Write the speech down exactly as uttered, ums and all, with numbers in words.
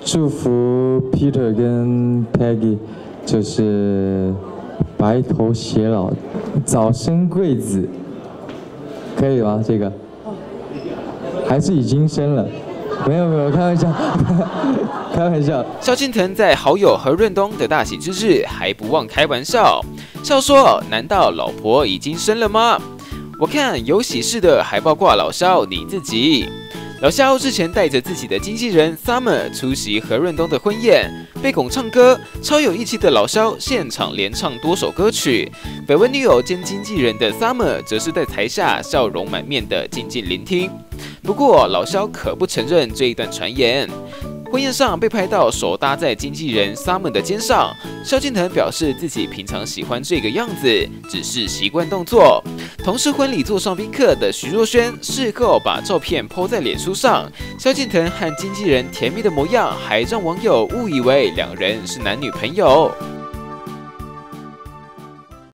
祝福 Peter 跟 Peggy， 就是白头偕老，早生贵子，可以吗？这个还是已经生了？没有没有，开玩笑，开玩笑。 萧敬腾在好友何润东的大喜之日，还不忘开玩笑，笑说：“难道老婆已经生了吗？我看有喜事的还包括老萧你自己。”老萧日前带着自己的经纪人 Summer 出席何润东的婚宴，被拱唱歌，超有义气的老萧现场连唱多首歌曲。绯闻女友兼经纪人的 Summer 则是在台下笑容满面的静静聆听。不过老萧可不承认这一段传言。婚宴上被拍到手搭在经纪人 Summer 的肩上，萧敬腾表示自己平常喜欢这个样子，只是习惯动作。同是婚礼座上宾客的徐若瑄事后把照片 po 在脸书上，萧敬腾和经纪人甜蜜的模样，还让网友误以为两人是男女朋友。